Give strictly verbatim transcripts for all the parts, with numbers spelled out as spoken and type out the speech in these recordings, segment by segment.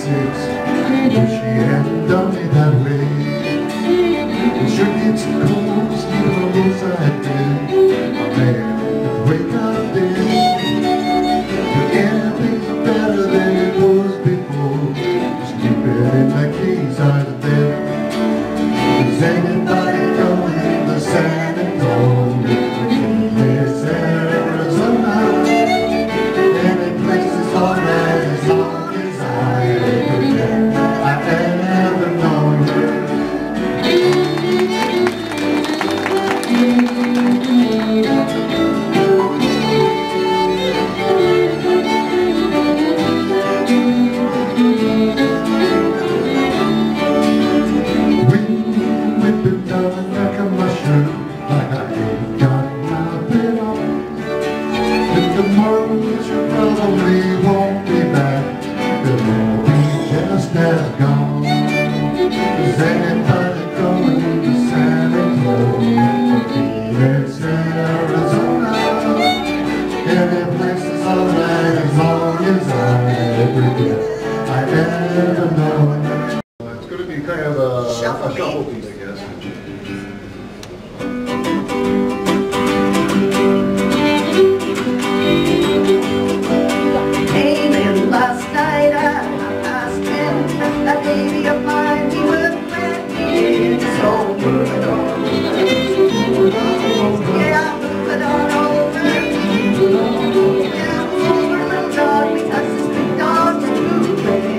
six. Wish she hadn't done me that way. It sure gets cold sleeping on the side bed. A man could wake up then, but everything's better than it was before. Sleeping in that king size bed. Is anybody going to San Antonio? Phoenix, Arizona. Any place is alright as long as I ever can. I ever known her. Wind whipping down the neck of my shirt like I ain't got my bed on. If tomorrow you probably won't be back, it'll be just as gone. Is anybody going to San Antonio? Phoenix, Arizona. Any place is alright as long as I ever get. I ever know. It's going to be kind of a, a shuffle piece, I guess. Came in last night at half past ten. That baby of mine, he would let me in. So move it on over. Yeah, move it on over. Yeah, move over, little dog, because this big dog's moving.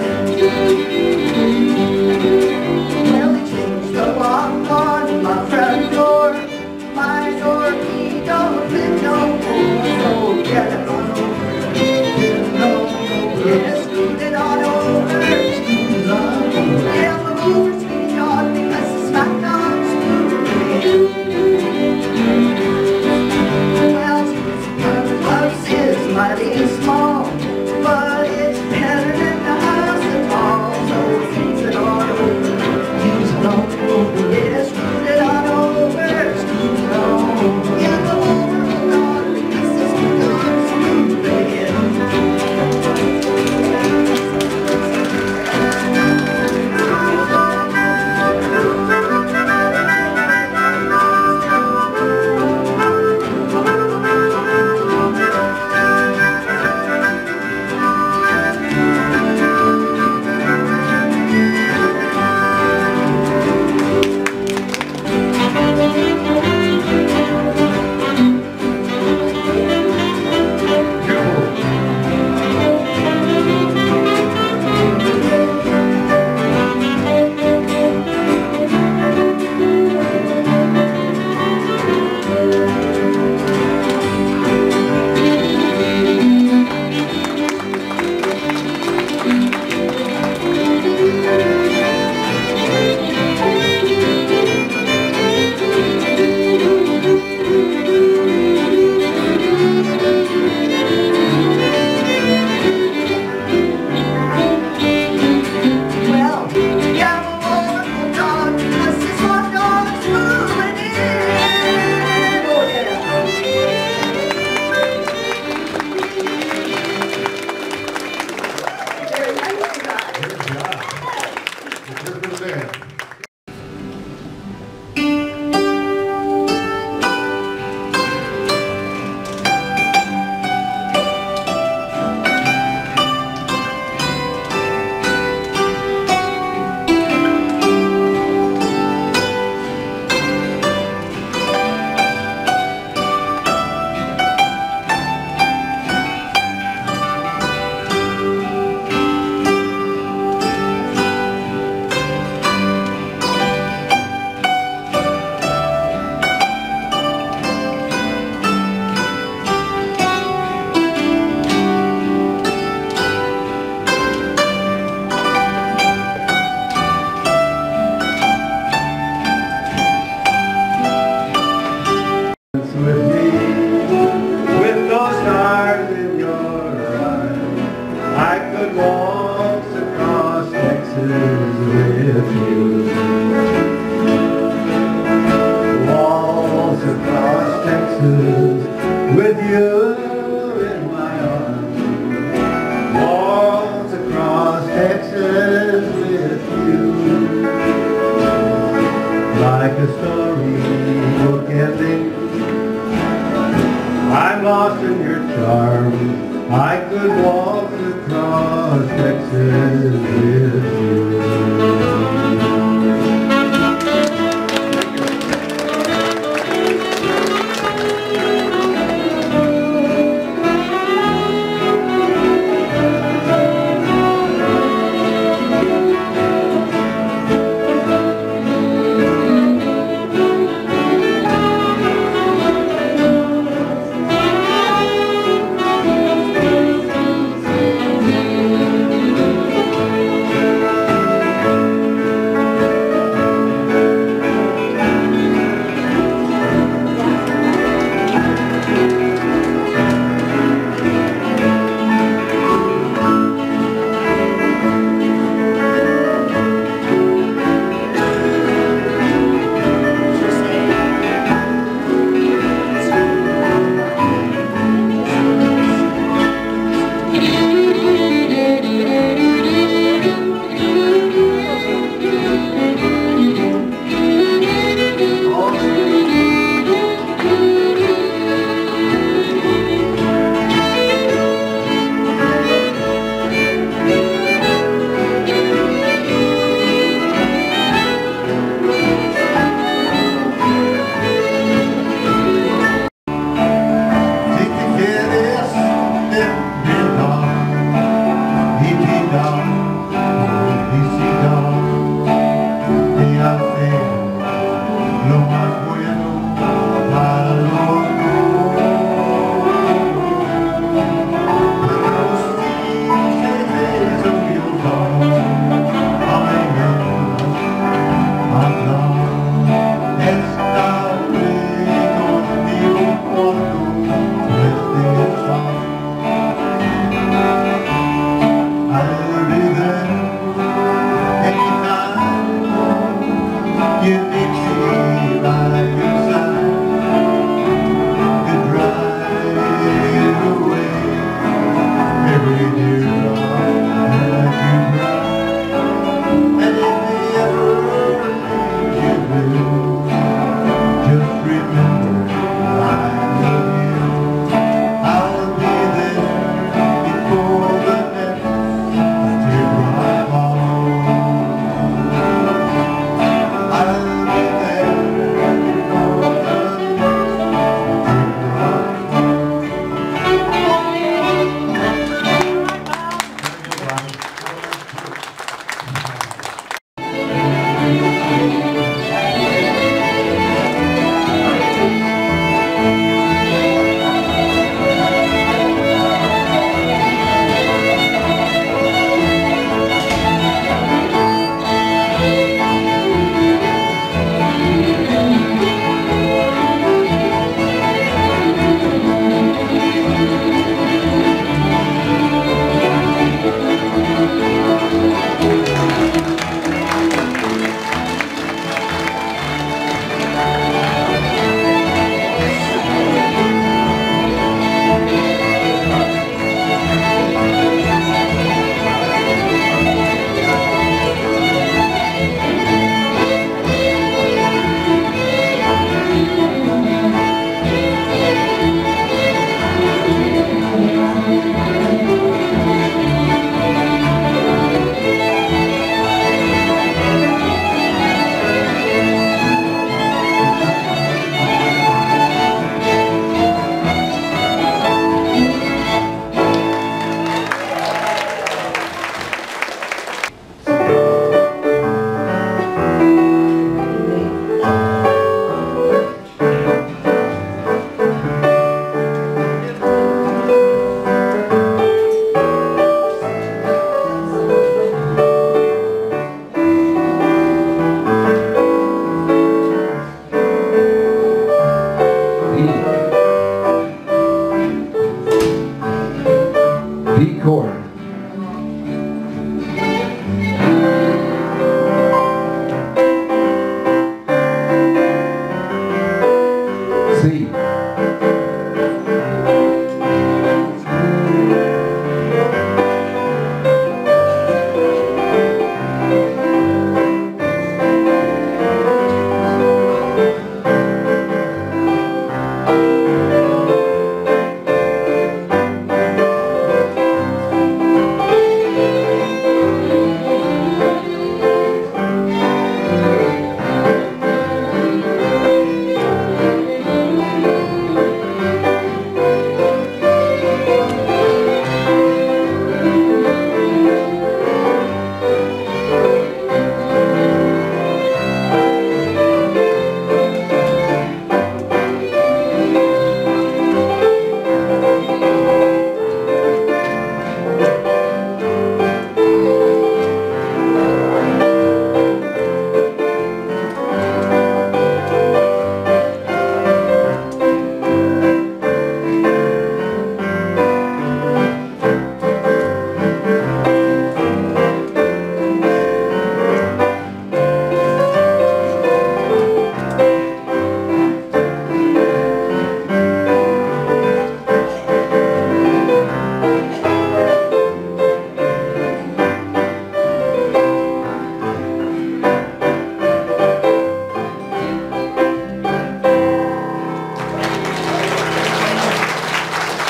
Well, he changed the lock on my front door. My door key don't fit no more. So get it on over. Yeah, scoot it on over. Yeah, move over, sweetie dog, because the smack dog's moving. Well, the house is mighty small, but it's better than the house at all. So scoot it on over. Yeah, scoot it on over. Scoot it on over. Yeah, move over, little dog, because the smack dog's moving. with you in my arms, walls across Texas. I'm lost in your charm. I could walk across Texas with you.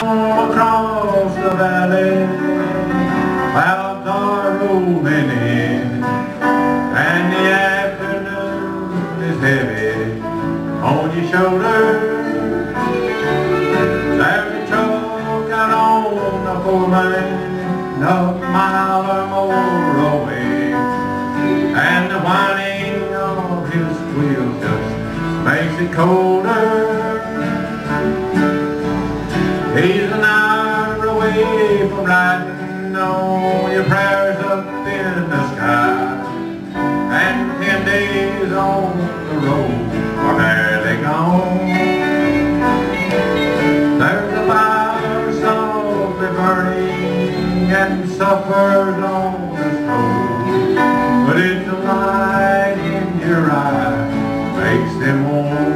Across the valley, clouds are rolling in, and the afternoon is heavy on your shoulders. There's a truck out on the four lane, a mile or more away, and the whining of his wheels just makes it colder. He's an hour away from writing all your prayers up in the sky, and ten days on the road are barely gone. There's a fire softly burning and suffers on the stove, but it's the light in your eye makes them warm.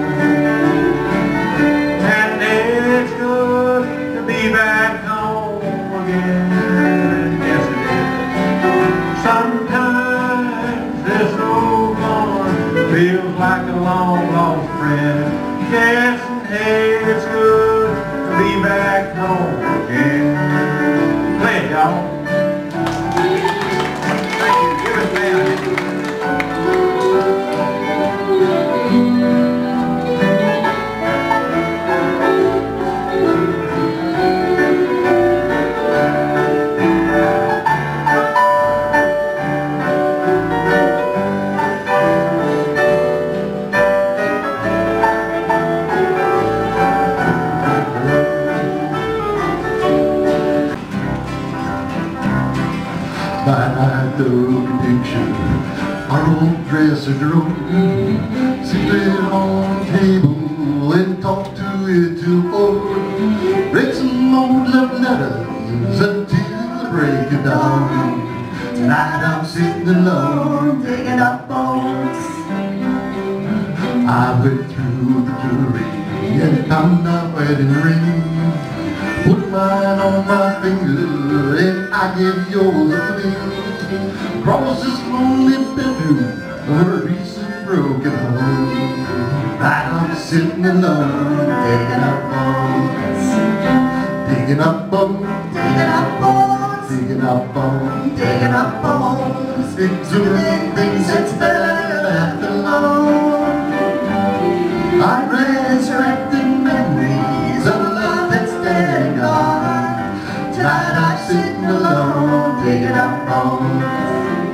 Be back home again, yes it is. Sometimes this old barn feels like a long lost friend. Yes, and hey, it's good to be back home again. Play it, y'all. Thank you. Give us that. I took a picture, our old dresser drawer, sit it on the table and talk to it till four. Read some old love letters until the break of dawn. Tonight I'm sitting alone, digging up bones. I went through the jewelry and found my wedding ring. Put mine on my finger and I give yours a fling. Across this lonely bedroom of a recent broken home. Right, I'm sitting alone, digging up bones. Digging up bones, digging up bones, digging up bones, digging up bones. Exhuling things that's better left alone. I resurrected memories of love that's dead and gone. Tonight I'm sitting alone, digging up bones.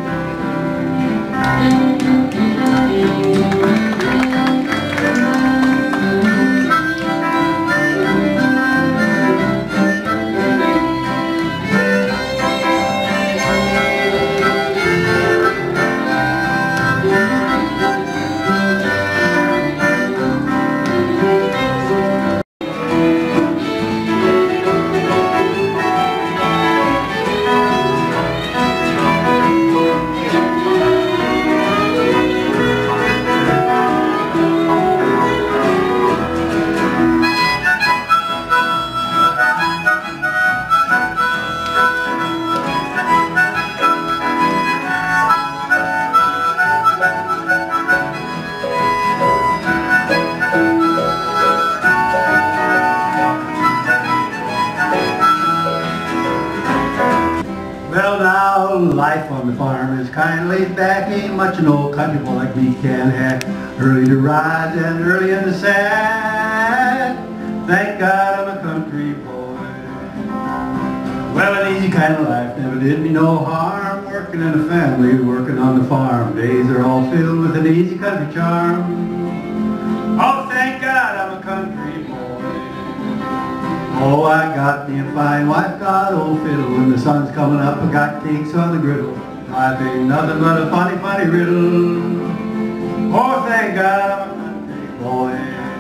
Well now, life on the farm is kind of laid back. Ain't much an old country boy like me can have. Early to rise and early in the sad. Thank God I'm a country boy. Well, an easy kind of life never did me no harm. Working in a family, working on the farm. Days are all filled with an easy country charm. Oh, thank God I'm a country boy. Oh, I got me a fine wife, got old fiddle. When the sun's coming up, I got cakes on the griddle. Life ain't nothing but a funny, funny riddle. Oh, thank God I'm a country boy.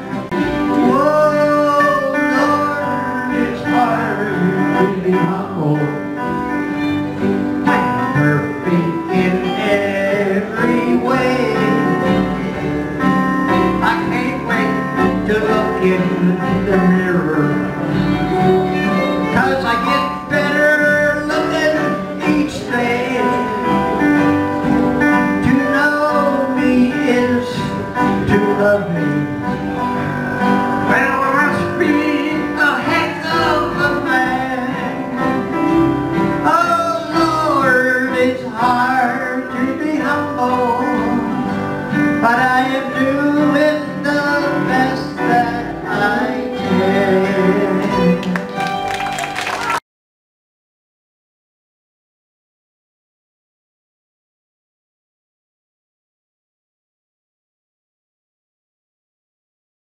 Whoa, Lord, it's hard to be humble. Perfect in every way. I can't wait to look in the